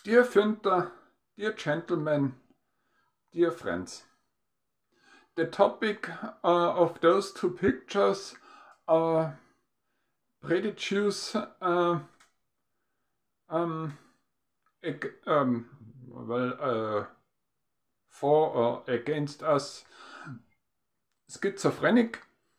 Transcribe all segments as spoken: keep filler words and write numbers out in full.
Dear Günther, dear gentlemen, dear friends. The topic uh, of those two pictures are prejudice uh, um, um, well, uh, for or against us schizophrenic.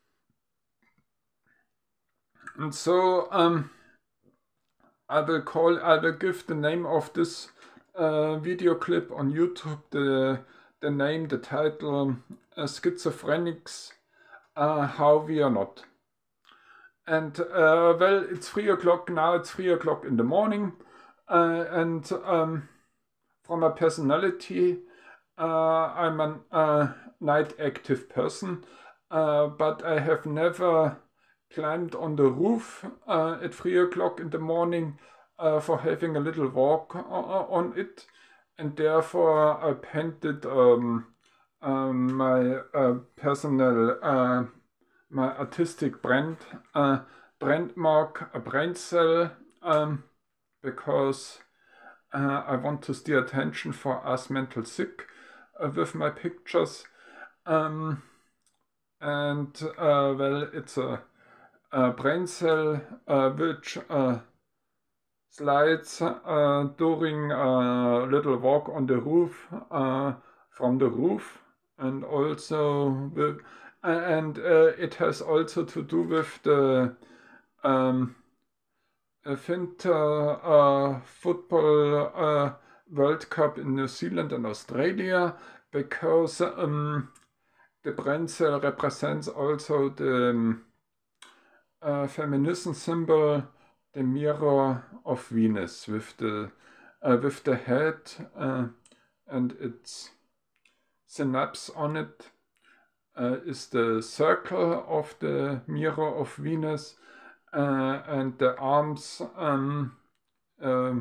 And so um, I will call, I will give the name of this uh, video clip on YouTube, the, the name, the title, uh, Schizophrenics, uh, How We Are Not. And uh, well, it's three o'clock now, it's three o'clock in the morning, uh, and um, from my personality, uh, I'm a uh, night active person, uh, but I have never climbed on the roof uh, at three o'clock in the morning uh, for having a little walk on it, and therefore I painted um, um, my uh, personal, uh, my artistic brand, uh, brand mark, a brain cell, um, because uh, I want to steer attention for us mental sick uh, with my pictures, um, and uh, well, it's a Uh, brain cell uh, which uh, slides uh, during a little walk on the roof, uh, from the roof, and also with, and uh, it has also to do with the um, winter uh, football uh, World Cup in New Zealand and Australia, because um, the brain cell represents also the um, Uh, feminism symbol, the mirror of Venus, with the uh, with the head uh, and its synapse on it uh, is the circle of the mirror of Venus, uh, and the arms um, uh,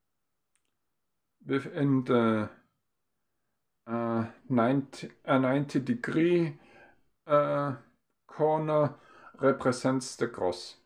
within the uh, ninety, uh, ninety degree uh, corner represents the cross.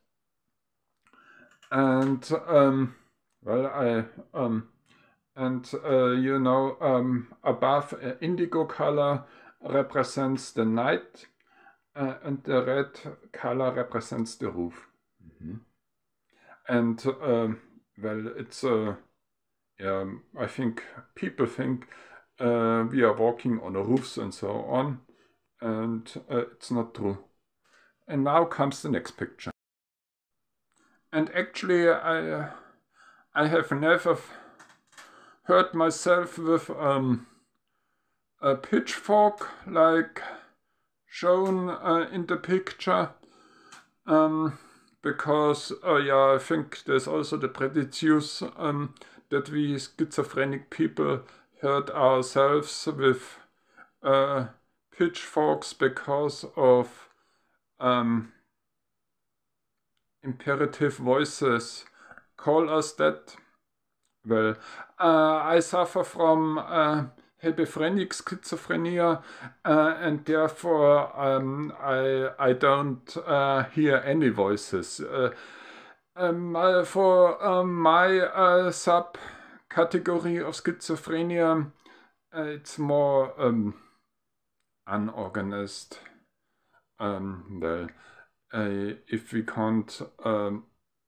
And um, well, I um, and uh, you know, um, above uh, indigo color represents the night, uh, and the red color represents the roof. Mm-hmm. And uh, well, it's uh, yeah, I think people think uh, we are walking on roofs and so on, and uh, it's not true. And now comes the next picture. And actually, I uh, I have never hurt myself with um, a pitchfork like shown uh, in the picture, um, because uh, yeah, I think there's also the prejudice um, that we schizophrenic people hurt ourselves with uh, pitchforks because of Um, imperative voices call us that. Well, uh, I suffer from uh, hebephrenic schizophrenia, uh, and therefore um, I, I don't uh, hear any voices. Uh, um, uh, for um, my uh, subcategory of schizophrenia, uh, it's more um, unorganized. Um, well, uh, if we can't um,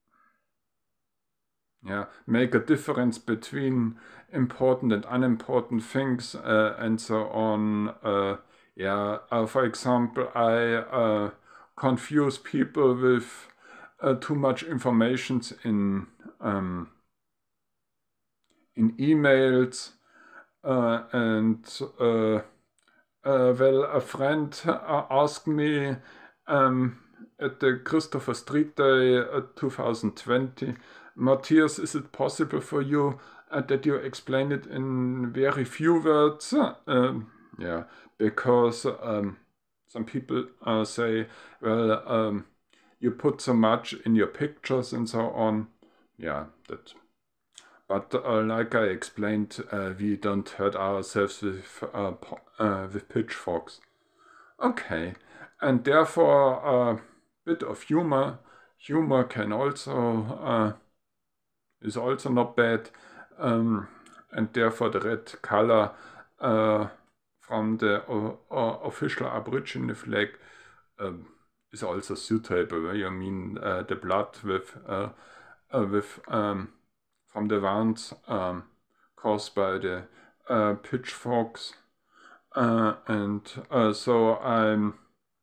yeah, make a difference between important and unimportant things uh, and so on. Uh, yeah, uh, for example, I uh, confuse people with uh, too much information in um, in emails, uh, and uh, Uh, well, a friend uh, asked me um, at the Christopher Street Day uh, two thousand twenty, Matthias, is it possible for you uh, that you explain it in very few words? Um, yeah, because um, some people uh, say, well, um, you put so much in your pictures and so on. Yeah, that. But uh, like I explained, uh, we don't hurt ourselves with, uh, uh, with pitchforks. Okay, and therefore a bit of humor. Humor can also uh, is also not bad. Um, and therefore the red color uh, from the uh, uh, official Aborigine flag um, is also suitable. You mean uh, the blood with uh, uh, with um, from the wounds um, caused by the uh, pitchforks, uh, and uh, so I'm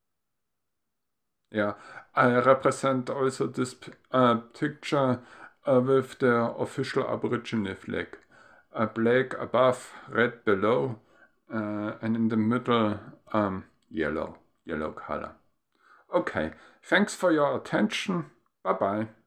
yeah I represent also this uh, picture uh, with the official Aborigine flag, uh, black above, red below, uh, and in the middle um, yellow yellow color. Okay, thanks for your attention. Bye bye.